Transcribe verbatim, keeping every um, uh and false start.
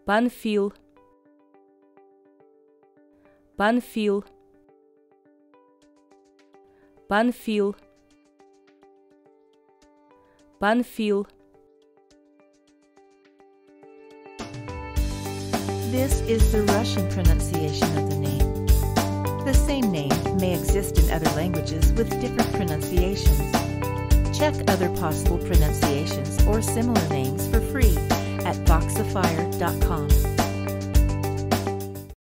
Панфил, Панфил, Панфил, Панфил. This is the Russian pronunciation of the name. The same name may exist in other languages with different pronunciations. Check other possible pronunciations or similar names for free at voxafire dot com.